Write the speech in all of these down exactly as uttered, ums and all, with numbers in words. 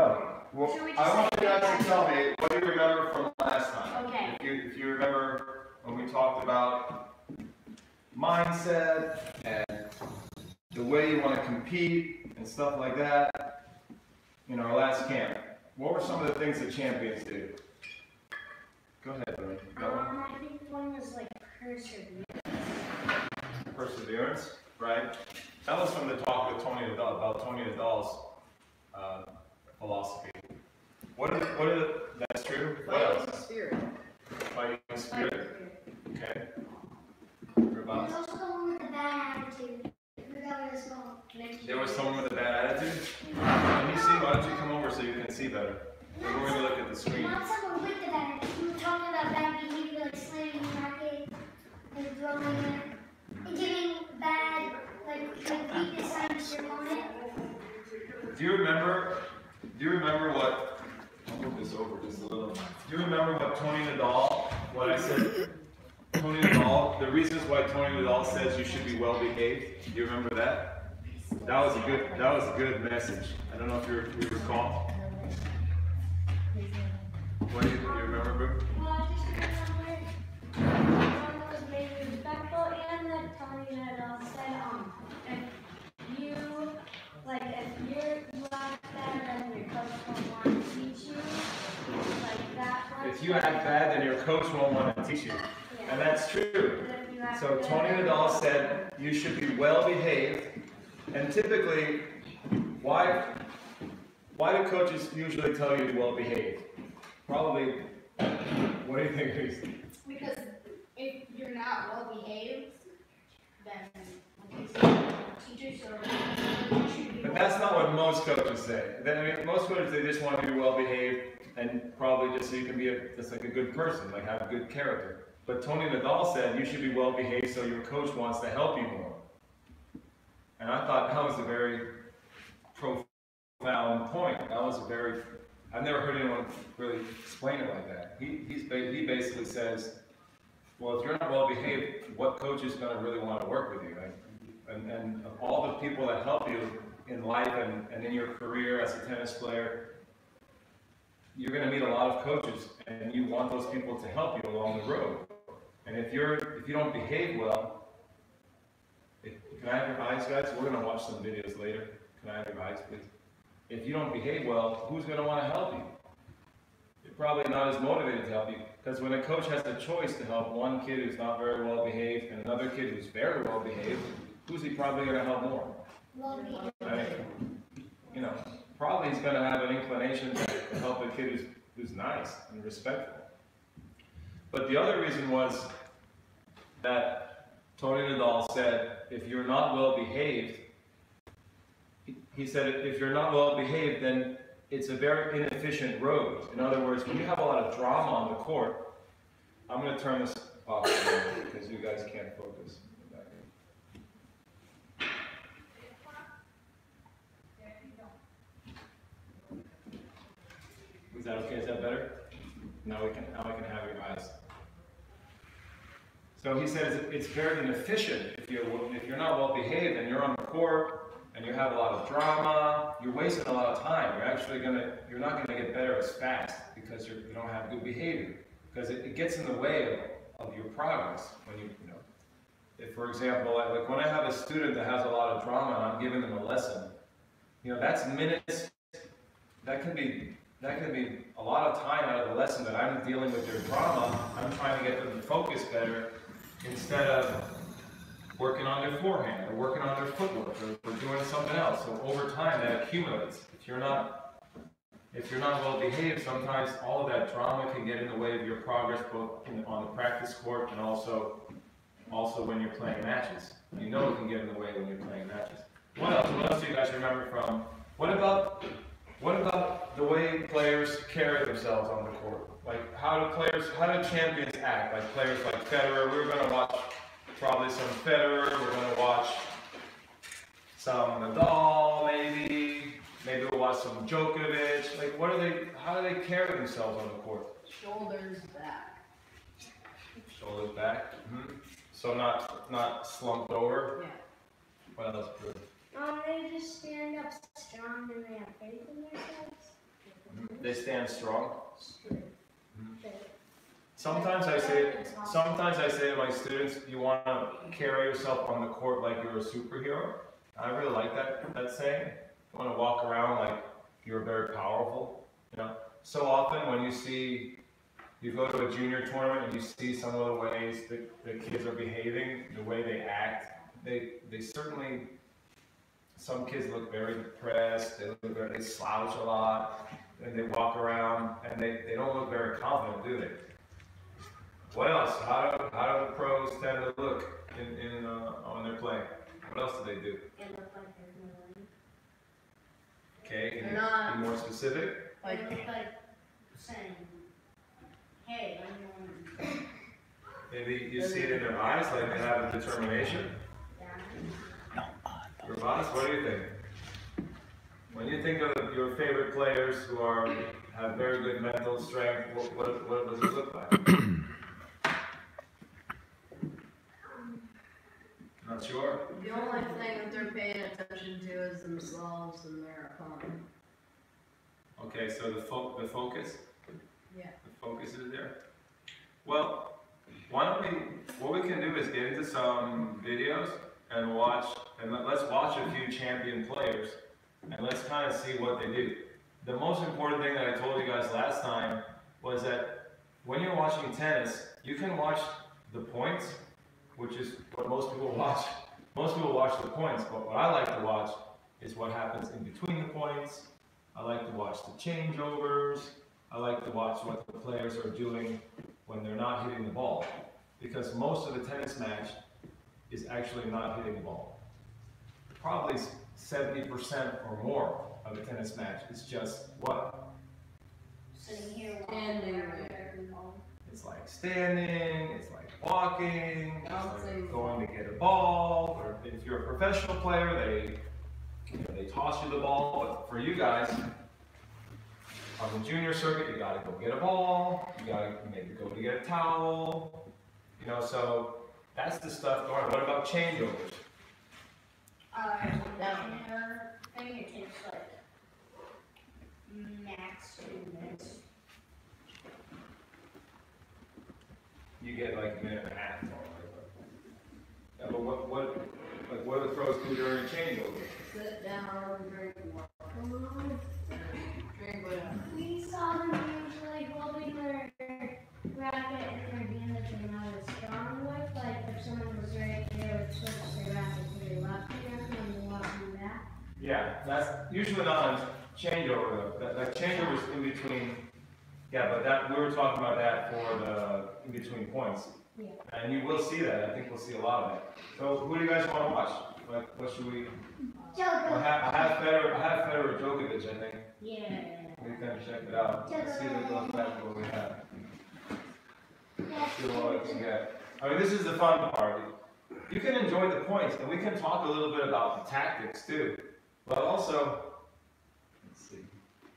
No. Well, I want you guys to tell me, what do you remember from last time? Okay. If you, if you remember when we talked about mindset and the way you want to compete and stuff like that in our last camp. What were some of the things that champions do? Go ahead, Toni. Um, I think one was like perseverance. Perseverance, right? That was from the talk with Toni Nadal, about Toni Nadal's uh, philosophy. What is, what is it? That's true? What Fighting else? spirit. Fighting spirit. Okay. There's also someone with a bad attitude. Regardless of There was someone with a bad attitude? Can you see? Why don't you come over so you can see better? We're going to look at the screen. Not someone with the bad attitude. We were talking about bad behavior, like slamming the racket and throwing it, and giving bad, like, like weakness signs to your opponent. Do you remember? Do you remember what? I'll move this over just a little. Do you remember what Toni Nadal? What I said? Toni Nadal. The reasons why Toni Nadal says you should be well behaved. Do you remember that? That was a good. That was a good message. I don't know if you you recall. What do you, do you remember? Well, I just remember one that was made respectful, and that Toni Nadal said, um, if you, like, if you're you act bad, then your coach won't want to teach you. Like that. If you act bad, then your coach won't want to teach you. Yeah. And that's true. But if you act So good, Toni Nadal said you should be well behaved, and typically, why why do coaches usually tell you to well behave? Probably. What do you think, Reese? Because if you're not well behaved, then teachers are you should be. But that's not what most coaches say. Then, I mean, most coaches, they just want you to be well behaved, and probably just so you can be a, just like a good person, like have a good character. But Toni Nadal said you should be well behaved so your coach wants to help you more. And I thought that was a very profound point. That was a very, I've never heard anyone really explain it like that. He, he's, he basically says, well, if you're not well behaved, what coach is going to really want to work with you? Right? And, and of all the people that help you in life and, and in your career as a tennis player, you're going to meet a lot of coaches, and you want those people to help you along the road. And if you're if you don't behave well, if, can I have your eyes, guys? We're going to watch some videos later. Can I have your eyes, please? If you don't behave well, who's going to want to help you? You're probably not as motivated to help you, because when a coach has the choice to help one kid who's not very well behaved and another kid who's very well behaved, who's he probably going to help more? Well behaved. Right? You know, probably he's going to have an inclination to help a kid who's, who's nice and respectful. But the other reason was that Toni Nadal said, if you're not well behaved, he said, if you're not well behaved, then it's a very inefficient road. In other words, when you have a lot of drama on the court, I'm going to turn this off because you guys can't focus. Is that okay? Is that better? Now we can, now we can have your eyes. So he says it's very inefficient if you're, if you're not well behaved and you're on the court and you have a lot of drama, you're wasting a lot of time. You're actually gonna, you're not gonna get better as fast because you're, you don't have good behavior. Because it, it gets in the way of, of your progress when you, you know. If, for example, like, like when I have a student that has a lot of drama and I'm giving them a lesson, you know, that's minutes, that can be That can be a lot of time out of the lesson that I'm dealing with their drama. I'm trying to get them to focus better instead of working on their forehand or working on their footwork or, or doing something else. So over time that accumulates. If you're not, if you're not well behaved, sometimes all of that drama can get in the way of your progress, both in, on the practice court and also, also when you're playing matches. You know it can get in the way when you're playing matches. What else? What else do you guys remember from? What about? What about the way players carry themselves on the court? Like, how do players, how do champions act? Like players like Federer, we're going to watch probably some Federer, we're going to watch some Nadal, maybe, maybe we'll watch some Djokovic. Like, what are they, how do they carry themselves on the court? Shoulders back. Shoulders back. Mm-hmm. So not, not slumped over. Yeah. What else, Bruce? Um, they just stand up strong and they have faith in themselves. They stand strong. Sometimes I say, sometimes I say to my students, you want to carry yourself on the court like you're a superhero. I really like that, that saying. You want to walk around like you're very powerful. You know, so often when you see, you go to a junior tournament and you see some of the ways that the kids are behaving, the way they act, they they certainly, some kids look very depressed, they look very, they slouch a lot, and they walk around, and they, they don't look very confident, do they? What else? How do, how do the pros tend to look in, in uh, when they're playing? What else do they do? It looks like there's no line. Okay, can They're you not- be more specific? Like, It looks like saying, hey, I'm going Maybe you see it in their eyes, like they have a determination. down. Robotis, what do you think? When you think of your favorite players who are have very good mental strength, what, what, what does it look like? Not sure? the only thing that they're paying attention to is themselves and their opponent. Okay, so the fo the focus? Yeah. The focus is there? Well, why don't we, what we can do is get into some videos and watch, and let, let's watch a few champion players, and let's kind of see what they do. The most important thing that I told you guys last time was that when you're watching tennis, you can watch the points, which is what most people watch. Most people watch the points, but what I like to watch is what happens in between the points. I like to watch the changeovers. I like to watch what the players are doing when they're not hitting the ball. Because most of the tennis match is actually not hitting the ball. Probably seventy percent or more of a tennis match is just what? Sitting here Standing walking there. around. It's like standing, it's like walking, it's Bouncing. like going to get a ball, or if you're a professional player, they, you know, they toss you the ball, but for you guys, on the junior circuit, you gotta go get a ball, you gotta maybe go to get a towel, you know, so that's the stuff going on. What about changeovers? Uh, down her fingertips like max two minutes. You get like a minute and a half. Yeah, but what, what, like what do the pros do during a changeover? Sit down, drink water. Drink water. We saw them usually holding their racket in their hand that they're not as strong with. Like if someone was right, they would switch their racket to their left hand when they walk them back. Yeah, that's usually not a changeover though. That, that changeover is in between. Yeah, but that we were talking about that for the in between points. Yeah. And you will see that. I think we'll see a lot of it. So who do you guys want to watch? Like, what should we? I Joker. have, I have Federer. I have Federer Djokovic. I think Yeah. we can check it out. Let's see the little fact what we have. See what we can get. I mean, this is the fun part. You can enjoy the points, and we can talk a little bit about the tactics too. But also, let's see.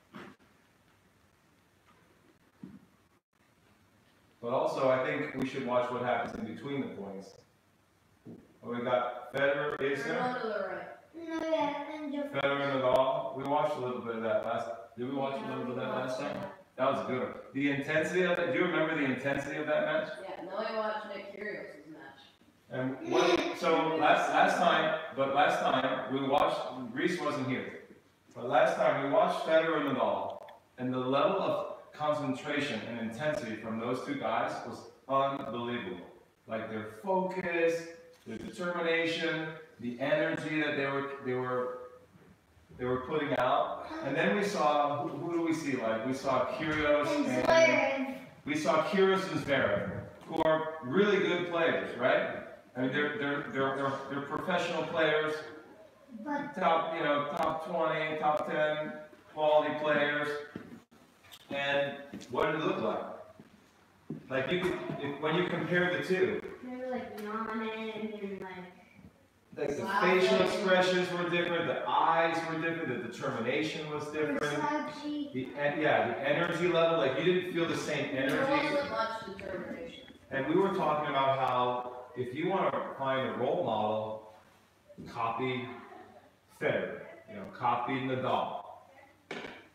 But also, I think we should watch what happens in between the points. We got Federer, Turn Isner, on to the right. No, yeah, and Joker. Federer and Nadal. We watched a little bit of that last. Did we watch a little bit of that last time? That was a good one. The intensity of it. Do you remember the intensity of that match? Yeah, now I watch Nick Kyrgios's match. And what? So last last time, but last time we watched. Reese wasn't here. But last time we watched Federer and Nadal, and the level of concentration and intensity from those two guys was unbelievable. Like their focus, their determination, the energy that they were they were they were putting out. And then we saw who, who do we see? Like we saw Kyrgios And and Zverev. we saw Kyrgios and Zverev, who are really good players, right? I mean they're they're they're they're, they're professional players, But top you know top twenty, top ten quality players. And what did it look like? Like you could, if, when you compare the two, They were like yawning and like. like the Wow. facial expressions were different, the eyes were different, the determination was different. slouchy. The en- yeah, the energy level, like you didn't feel the same There energy. wasn't much determination. And we were talking about how if you want to find a role model, copy Federer, you know, copy Nadal.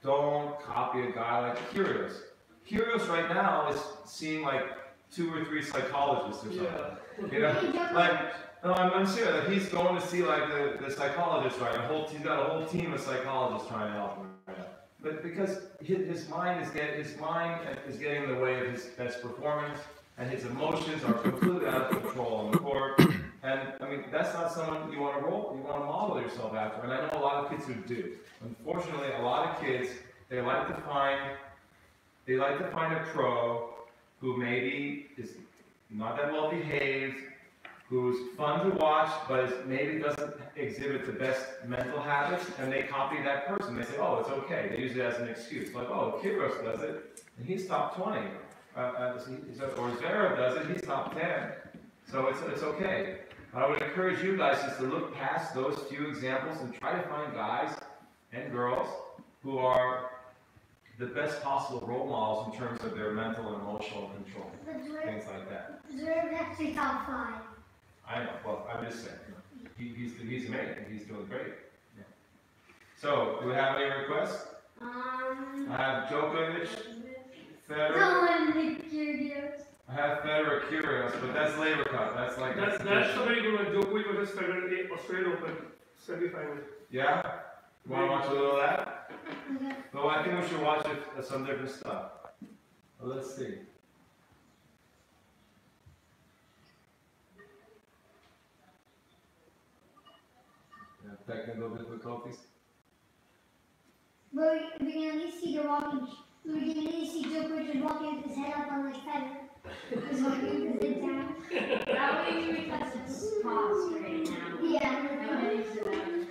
don't copy a guy like Kyrgios. Kyrgios right now is seeing like two or three psychologists or something. Yeah. You know, like, no, I'm, I'm serious. Like he's going to see like the, the psychologist, right? A whole, he's got a whole team of psychologists trying to help him right now. But because his, his mind is getting his mind is getting in the way of his best performance, and his emotions are completely out of control on the court. And I mean, that's not someone you want to roll, you want to model yourself after. And I know a lot of kids who do. Unfortunately, a lot of kids, they like to find, they like to find a pro who maybe is not that well behaved, who's fun to watch, but is, maybe doesn't exhibit the best mental habits, and they copy that person. They say, oh, it's okay. They use it as an excuse. Like, oh, Kyrgios does it, and he's top twenty. Uh, uh, or Zverev does it, he's top ten. So it's, it's okay. I would encourage you guys just to look past those few examples and try to find guys and girls who are the best possible role models in terms of their mental and emotional control. Things like that. Zverev actually top five. I know, well, I'm just saying. He, he's, he's amazing. He's doing great. Yeah. So, do we have any requests? Um. I have Djokovic, Federer. Someone Nick Kyrgios. I have Federer, Kyrgios, but that's Labor Cup. That's like That's that's a very good one. Djokovic versus Federer, Australian Open semi-final. Yeah. You want to watch a little of that? Okay. Well, I think we should watch it, uh, some different stuff. Well, let's see. Yeah, technical difficulties. But we, we can at least see the walking. We can at least see Djokovic walking with his head up on like Federer. He's walking with his head down. That would be because it's paused right now. Yeah. Nobody's allowed.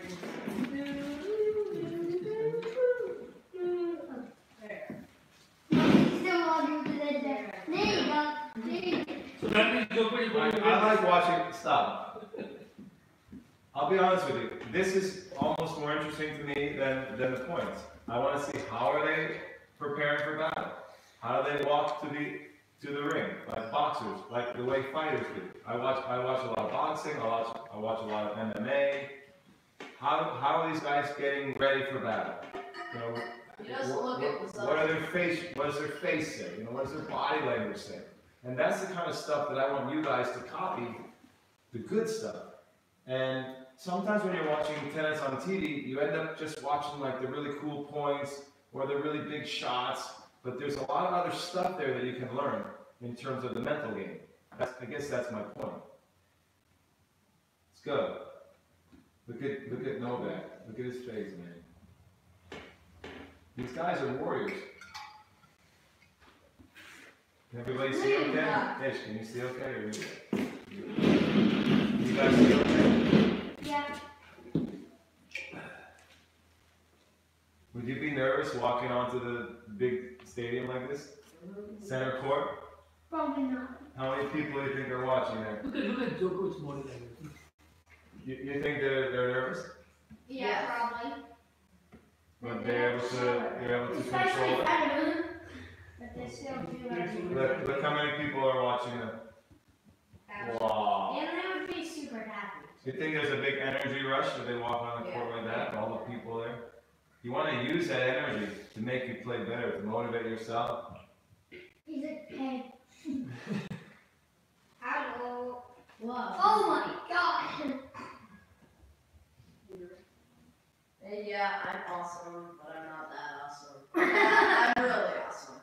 He's still walking with his head down. There you go. There you go. So that means Djokovic is I, going to I like watching. Stop. I'll be honest with you. This is almost more interesting to me than, than the points. I want to see how are they preparing for battle. How do they walk to the to the ring, like boxers, like the way fighters do. I watch I watch a lot of boxing. I watch I watch a lot of M M A. How how are these guys getting ready for battle? You know, You just what, look what, at the what are their face? What does their face say? You know, what does their body language say? And that's the kind of stuff that I want you guys to copy, the good stuff. And sometimes when you're watching tennis on T V, you end up just watching like the really cool points or the really big shots. But there's a lot of other stuff there that you can learn in terms of the mental game. That's, I guess that's my point. Let's go. Look at look at Novak. Look at his face, man. These guys are warriors. Can everybody see okay? Ish, can you see okay? Or you, you guys see okay? Yeah. Would you be nervous walking onto the big stadium like this? Center court? Probably not. How many people do you think are watching there? Look at, look at Djokovic's body language. You, you think they're, they're nervous? Yeah, Yes. probably. But they're able to, they're able to Especially control it? Federer. But they still do everything. Look, look how many people are watching them. Wow. And they would be super happy. You think there's a big energy rush if they walk on the court like that and all the people there? You want to use that energy to make you play better, to motivate yourself. He's a head. Hello. Whoa. Oh my god. Hey, yeah, I'm awesome, but I'm not that awesome. I'm really awesome.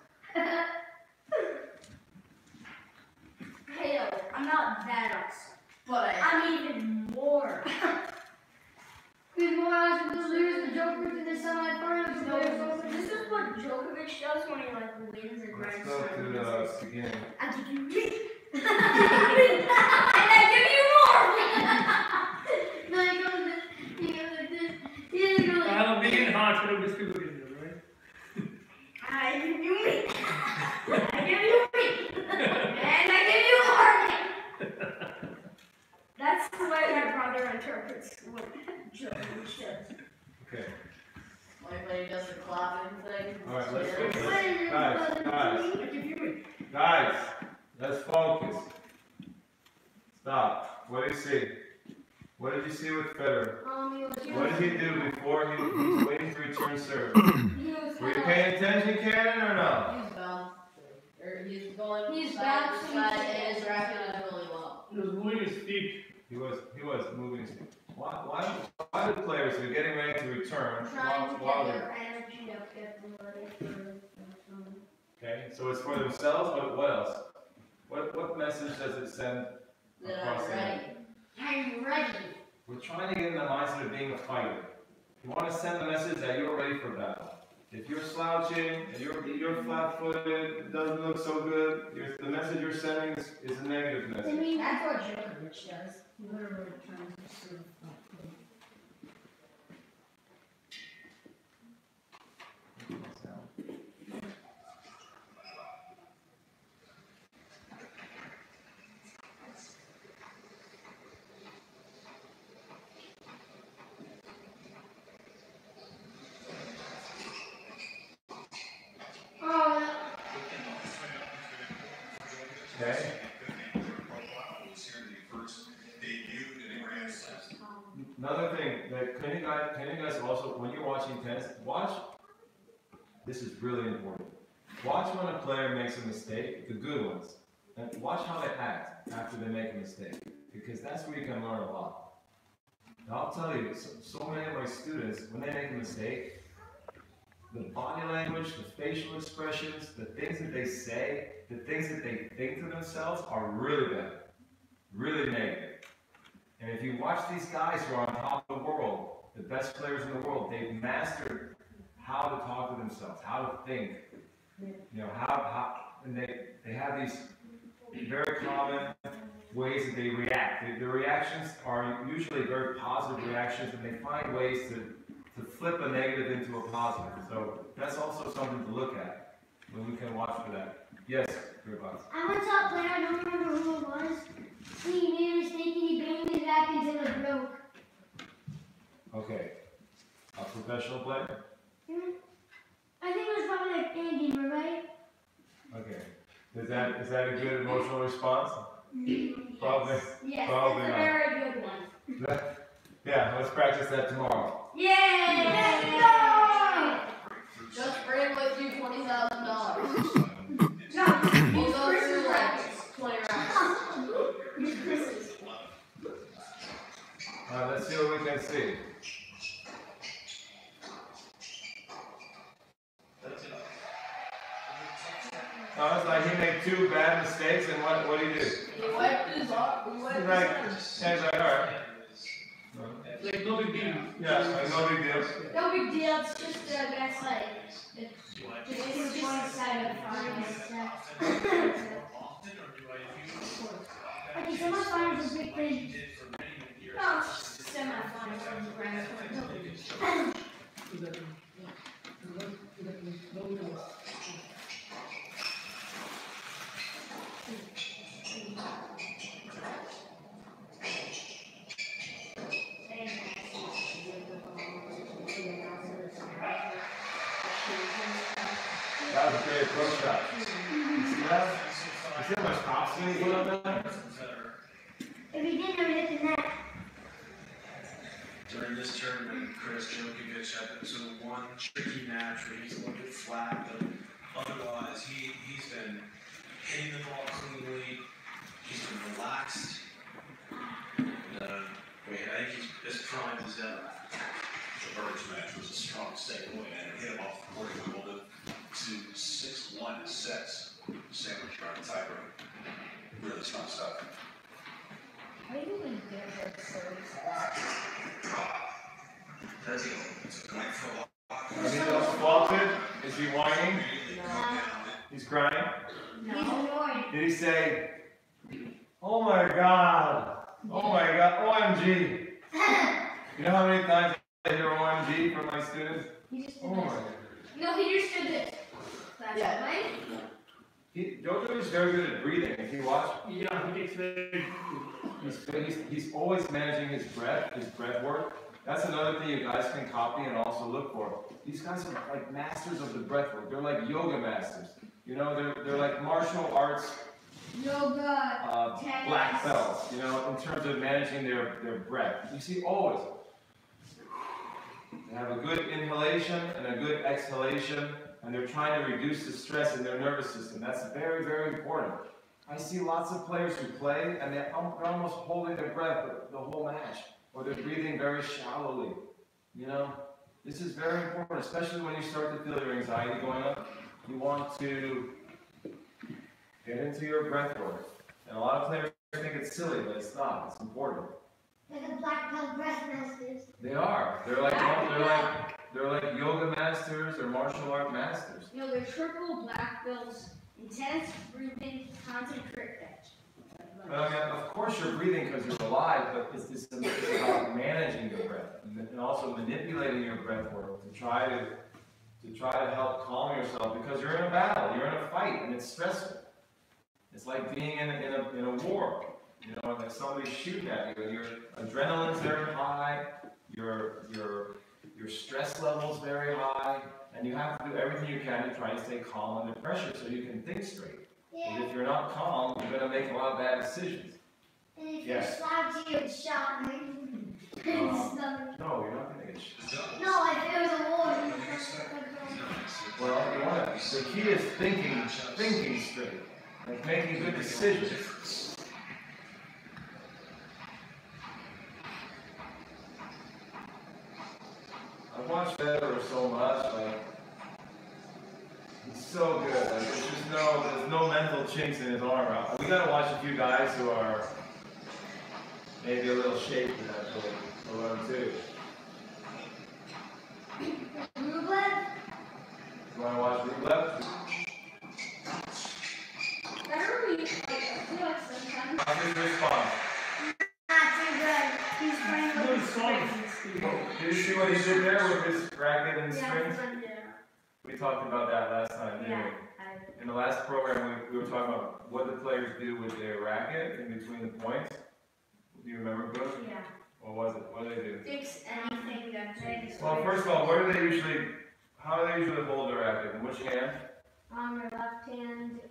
Hey, I'm not that awesome. But I I'm even more. Who's more awesome to lose the Joker to the semifinals? No, this is what Djokovic does when he like wins a Grand Let's go to the beginning. I give you me. And I give you more. No, he goes this. He goes like this. He goes I like have a big heart for a distributor, right? I give you me. I give you me. And I give you more. That's the way my brother interprets what Djokovic does. Okay. like when he does the clapping thing. Alright, let's Yeah. go. Guys, guys, I give you it. guys, let's focus. Stop. What did you see? What did you see with Federer? Um, he was What did he do before he, he was waiting to return serve? He was Were paying attention, Cannon, or no? He's bouncing. Or he's going He's side to bouncing. side and his racket is really well. He was moving his feet. He was, he was moving his feet. Why, why, why do players who are getting ready to return, while, Trying to while get they're, their energy up, get them ready for okay, so it's for themselves, but what else? What, what message does it send That across I'm the ready. net? I'm ready. We're trying to get in the mindset of being a fighter. You want to send the message that you're ready for battle. If you're slouching, and you're, you're flat-footed, it doesn't look so good, you're, the message you're sending is, is a negative I message. mean, that's what Djokovic does. He literally turns to Okay? Another thing that can you guys, can you guys also, when you're watching tennis, watch, this is really important. Watch when a player makes a mistake, the good ones, and watch how they act after they make a mistake, because that's where you can learn a lot. And I'll tell you, so, so many of my students, when they make a mistake, the body language, the facial expressions, the things that they say, the things that they think to themselves are really bad, really negative. And if you watch these guys who are on top of the world, the best players in the world, they've mastered how to talk to themselves, how to think, you know, how, how and they, they have these very common ways that they react. The, the reactions are usually very positive reactions, and they find ways to, to flip a negative into a positive. So that's also something to look at when we can watch for that. Yes, your boss. I'm a top player, I don't remember who it was. He made a mistake and he banged his back until it broke. Okay. A professional player? Hmm? I think it was probably like Andy, right? Okay. Is that is that a good emotional response? Yes. Probably. Yes, Probably that's a not. very good one. Yeah, let's practice that tomorrow. Yay! Let's go! Just bring with you twenty thousand dollars. No, We'll go through like twenty rounds. Alright, let's see what we can see. Oh, it's like he made two bad mistakes, and what what did he do? He wiped his arm. He He's wiped like, his yeah, he's like, alright. Like no big deal. Yeah, like no big deal. No big deal, it's just, uh, that's like, it's just one side of the Okay, so much fun is a big thing. No, semi-finals and grand final. That was a great approach shot. You see that? You see how much topspin he put up there? If he didn't, it would hit the net. During this tournament, Chris Djokovic had this one tricky match where he's a little bit flat, but otherwise he, he's been hitting the ball cleanly, he's been relaxed, and uh, wait, I think he's as primed as ever. The Birds match was a strong second win, and it hit him off the court and hold it to six one sets. Sandwich around the tiebreak. Really strong stuff. That's it. It's a great for Is he faulted? Is he whining? He's crying? He's annoyed. Did he say, oh my God, oh my God, O M G? You know how many times I hear O M G from my students? He just Oh did my this. God. No, he just did this. That's Yeah. right? He, Jojo is very good at breathing. If you watch, Yeah, he takes very. he's, he's, he's always managing his breath, his breath work. That's another thing you guys can copy and also look for. These guys are like masters of the breath work. They're like yoga masters. You know, they're, they're like martial arts Yoga, uh, tennis. black belts, you know, in terms of managing their, their breath. You see, always. They have a good inhalation and a good exhalation. and they're trying to reduce the stress in their nervous system. That's very, very important. I see lots of players who play, and they're almost holding their breath the whole match, or they're breathing very shallowly. You know, this is very important, especially when you start to feel your anxiety going up. You want to get into your breath work. And a lot of players think it's silly, but it's not. It's important. Like a black belt breath masters. They are. They're like they're like they're like yoga masters or martial art masters. You know, they're triple black belts, intense breathing, constant crick catch. Well, yeah, of course you're breathing because you're alive, but it's, it's about managing your breath and also manipulating your breath work to try to to try to help calm yourself, because you're in a battle, you're in a fight, and it's stressful. It's like being in a, in a, in a war. You know, like somebody's shooting at you, and your adrenaline's very high, your your your stress level's very high, and you have to do everything you can to try to stay calm under pressure so you can think straight. Yeah. But if you're not calm, you're going to make a lot of bad decisions. And if Yeah. you're slouchy, you're shot. Right? Um, no, you're not going to get shot. No, if it was a war. Well, you want to, the key is thinking, thinking straight, like making good decisions. I've watched Federer so much, like, he's so good. Like, there's just no, there's no mental chinks in his armor. We gotta watch a few guys who are maybe a little shaky that to, to learn too. Rublev? You wanna watch Rublev? Better we, like, I feel like sometimes. How's his response? Not too good. He's playing No, with it's his fine. Did you see what he did there with his racket and Yeah, strings? yeah. We talked about that last time, didn't Yeah. we? In the last program, we, we were talking about what the players do with their racket in between the points. Do you remember, Bush? Yeah. What was it? What do they do? Fix anything that makes. Well, first of all, what do they usually, how do they usually hold their racket? In which hand? On your left hand.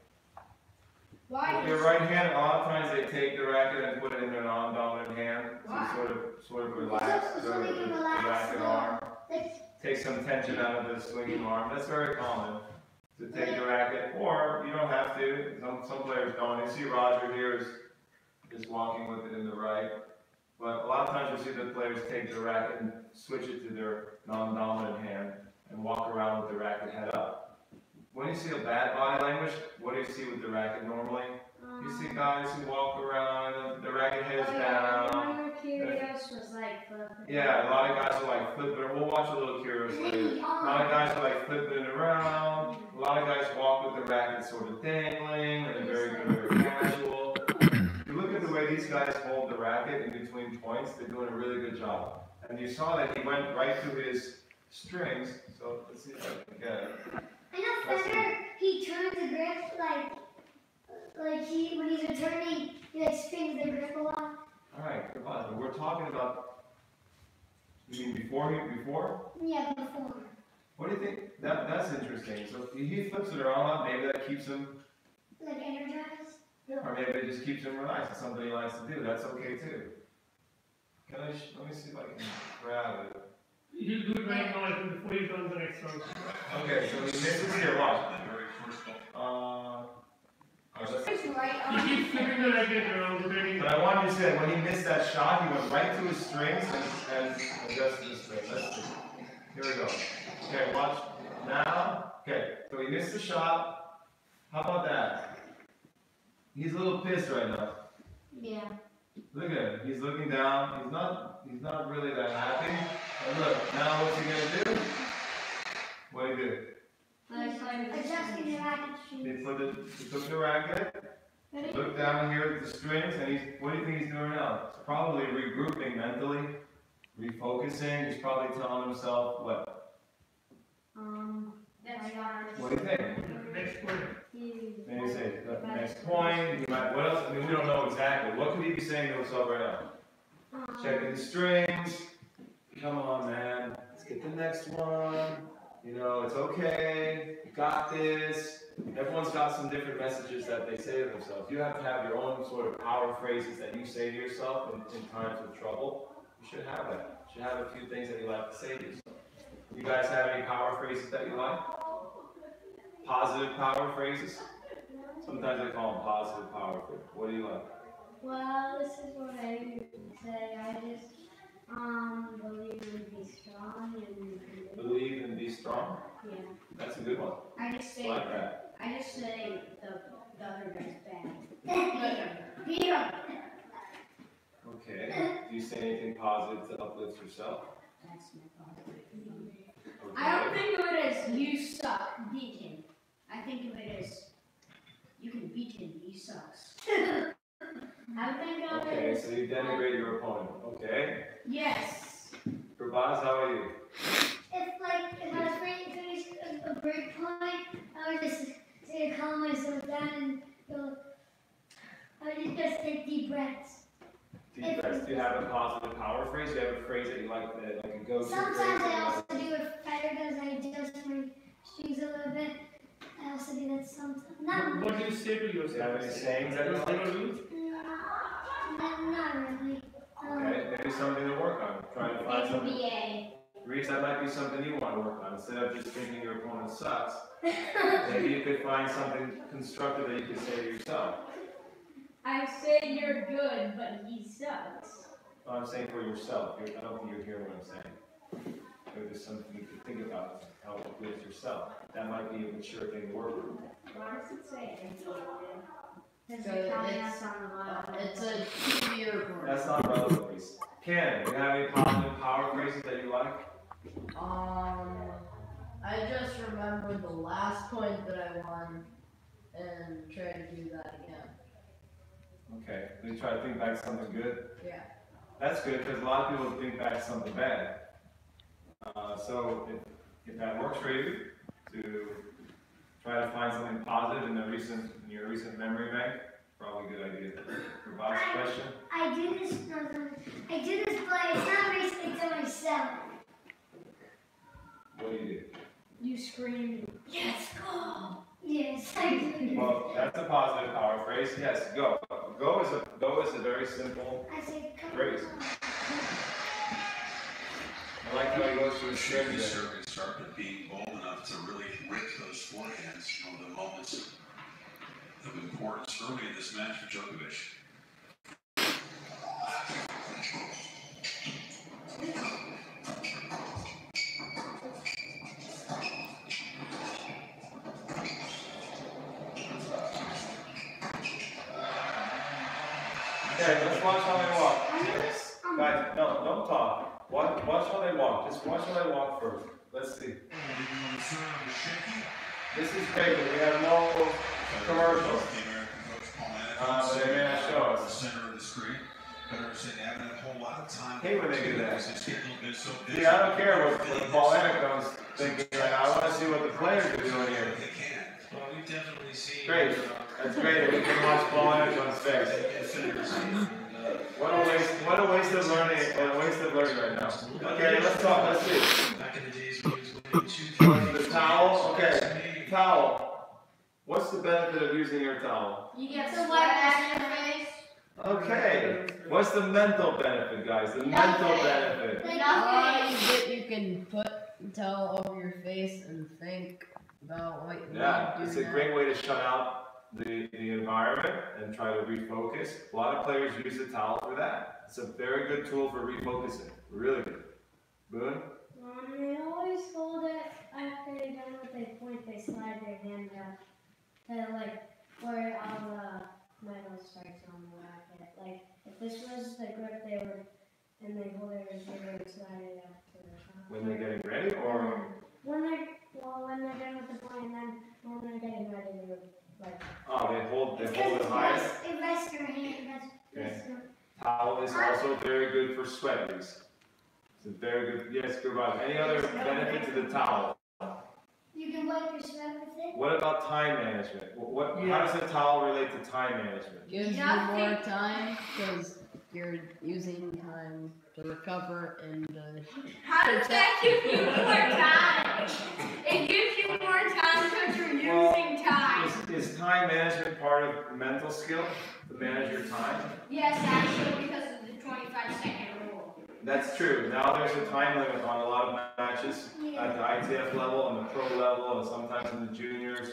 Why? With their right hand, a lot of times they take the racket and put it in their non-dominant hand. Why? To sort of, sort of relax So- the, so they can the relax racket the- arm. Like, Take some tension out of the swinging arm. That's very common, to take the racket, or you don't have to. Some, some players don't. You see Roger here is, is walking with it in the right. But a lot of times you see the players take the racket and switch it to their non-dominant hand and walk around with the racket head up. When you see a bad body language, what do you see with the racket normally? You see guys who walk around, and the racket head is down. Remember Curios was like the. Yeah, a lot of guys are like flipping it. We'll watch a little Curious later. A lot of guys are like flipping it around. A lot of guys walk with the racket sort of dangling, and they're very good, very casual. If you look at the way these guys hold the racket in between points, they're doing a really good job. And you saw that he went right to his strings, so let's see if I can get it. I know Federer, he turns the grip like, like he, when he's returning, he like spins the grip a lot. Alright, come on. We're talking about, you mean before he, before? Yeah, before. What do you think? That, that's interesting. So he flips it around a lot, maybe that keeps him, Like energized. or maybe it just keeps him relaxed. It's something he likes to do. That's okay too. Can I, sh- let me see if I can grab it. He'll do it right now, I think, before he turns the next round. Okay, so he misses here, watch. The very first ball. Uh, oh, let's- It's right He on. keeps flipping the racket around, rotating. but I want you to see that when he missed that shot, he went right to his strings and, and adjusted his string. Let's see. Here we go. Okay, watch. Now, okay, so he missed the shot. How about that? He's a little pissed right now. Yeah. Look at him. He's looking down. He's not. He's not really that happy. And look. Now what's he gonna do? What do he do? Adjusting the racket He shoes. put the. He took the racket. Look down here at the strings, and he's. What do you think he's doing now? He's probably regrouping mentally, refocusing. He's probably telling himself what? Um. That's fine. What do you think? Next point. He. Maybe say the next point. He might. What else? I mean, we don't know exactly. What could he be saying to himself right now? Um, Checking the strings. Come on, man. Let's get the next one. You know, it's okay. You got this. Everyone's got some different messages that they say to themselves. You have to have your own sort of power phrases that you say to yourself in, in times of trouble. You should have that. You should have a few things that you like to say to yourself. You guys have any power phrases that you like? positive power phrases? Sometimes I call them positive power phrases. What do you like? Well, this is what I would say. I just um believe and be strong and Believe and be strong? yeah. That's a good one. I just I say, like that. I just say the, the other guy's bad. Beat him. Okay. Do you say anything positive to uplift yourself? That's my positive. Okay. I don't think of it as you suck, beat him. I think of it as you can beat him, he sucks. I think of Okay, it. so you denigrate your opponent. Okay. Yes. Prabhas, how are you? If like if I was ready to finish a, a break point, I would just say to calm myself down and go. I would just, just take deep breaths. Deep breaths. Do you have a positive power phrase? Do you have a phrase that you like, that, like a go-to phrase? Sometimes I also do it better because I adjust my strings a little bit. I also do that sometimes. Not, What, what do you say to Do you have yourself? any sayings that you You like? don't use? not, not really. Um, Okay, maybe something to work on. Try to find something. B A. Reese, that might be something you want to work on. Instead of just thinking your opponent sucks, maybe you could find something constructive that you could say to yourself. I say you're good, but he sucks. Well, I'm saying for yourself. You're, I don't think you're hearing what I'm saying. Maybe there's something you could think about how it uplifts yourself. That might be a mature thing to work with. Why does it say Because So they're telling it's- us on the bottom. It's a T V report. That's not relevant, Reese. Ken, do you have any positive power phrases that you like? Um, I just remembered the last point that I won and try to do that again. Okay, you try to think back to something good. Yeah. That's good because a lot of people think back to something bad. Uh, so if, if that works for you, to try to find something positive in the recent in your recent memory bank, probably a good idea. For Bob's question. I do this. No, no, I do this, but it's not basically to myself. What do you do? You scream. Yes, go. Yes, I do. Well, that's a positive power phrase. Yes, go. Go is a go is a very simple I say, come phrase. on. I like how he goes to The his shaky strings there. circuit started being bold enough to really rip those forehands from the moments of importance early in this match for Djokovic. Okay, let's watch how they walk. I know this. Um, Guys, no, don't talk. Watch, watch how they walk. Just watch how they walk first. Let's see. This is great, but we have no commercials. Uh, but they may not show The us. center of the screen. But I'm saying they haven't had a whole lot of time. Hate when they do that. It's getting a little bit so busy. See, I don't care what, what the ball comes thinking right now. I want to see what the players are doing here. They can. Well, we've definitely seen. Great. That's great. We can watch ball on face. What a waste! What a waste of learning! What a waste of learning right now. Okay, let's talk. Let's see. Back in the days when he was winning two. The towel. Okay, towel. What's the benefit of using your towel? You get So sweat what- on your face. Okay. What's the mental benefit, guys? The mental benefit. Like, Uh, you get you can put towel over your face and think about what you Yeah, want to it's do a now. great way to shut out the, the environment and try to refocus. A lot of players use the towel for that. It's a very good tool for refocusing. Really good. Boone? Um, they always hold it after they're done with their point, they slide their hand down to like where all the metal strikes on the racket. Like if this was the grip they would and they hold it as they would slide it up to the top. When they're getting ready or? When they're well when they're done with the point and then when they're getting ready they would like Oh, they hold, they it's hold it because higher? it's it rests your hand. That's, Okay. that's your- Towel is also very good for sweat release. It's a very good, yes, good Rob. Any other benefit to the towel? You can wipe your sweat with it. What about time management? What, what- how does the towel relate to time management? Gives you Nothing. more time because you're using time to recover and uh, How does that give you more time? It gives you more time because you're Well, using time. Is, is time management part of mental skill, to manage your time? Yes, actually, because of the twenty-five second rule. That's true. Now there's a time limit on a lot of matches Yeah. at the I T F level, on the pro level, and sometimes in the juniors.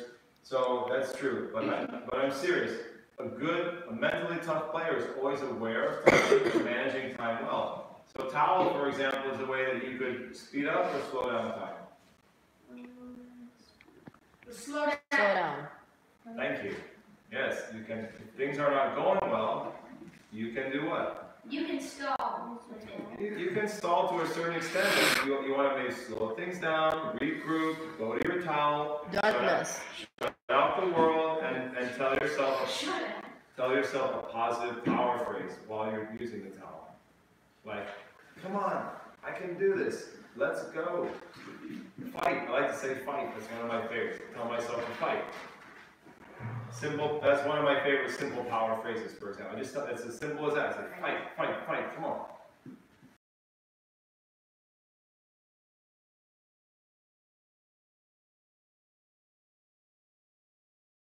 So that's true, but, I, but I'm serious. A good, a mentally tough player is always aware of time and managing time well. So towel, for example, is a way that you could speed up or slow down time. Slow down. Slow down. Thank you. Yes, you can. If things are not going well, you can do what? You can stall. You, you can stall to a certain extent. You, you want to maybe slow things down, regroup, go to your towel, Toughness. shut out the world, and, and tell yourself Shut up. tell yourself a positive power phrase while you're using the towel. Like, come on, I can do this. Let's go. Fight. I like to say fight. That's one of my favorites. Tell myself to fight. Simple. That's one of my favorite simple power phrases, for example. I just it's as simple as that. It's like fight, fight, fight. Come on.